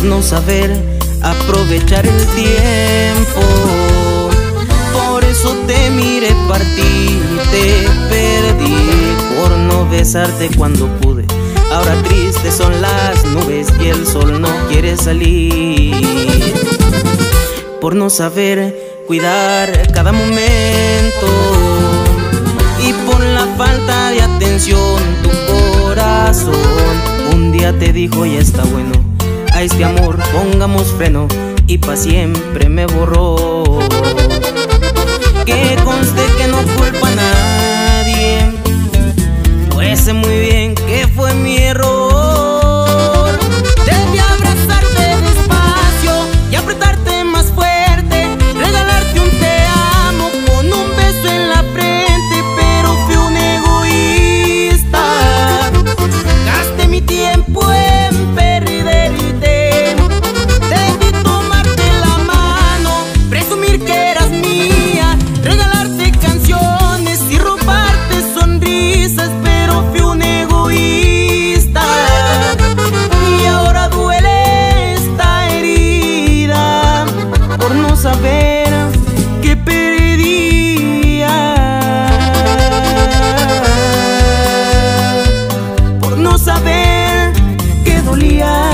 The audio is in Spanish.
no saber aprovechar el tiempo. Por eso te miré partir, te perdí, por no besarte cuando pude. Ahora tristes son las nubes y el sol no quiere salir. Por no saber cuidar cada momento y por la falta de atención tu corazón un día te dijo ya está bueno, a este amor pongamos freno, y pa' siempre me borró. Que conste que no culpa a nadie, pues sé muy bien que fue mi error. Debí abrazarte despacio y apretarte más fuerte, regalarte un te amo con un beso en la frente, pero fui un egoísta. Gasté mi tiempo en perderte. Debí tomarte la mano, presumir que eras mía, regalarte canciones y robarte sonrisas, pero fui un egoísta. Y ahora duele esta herida por no saber que perdía, por no saber que dolía.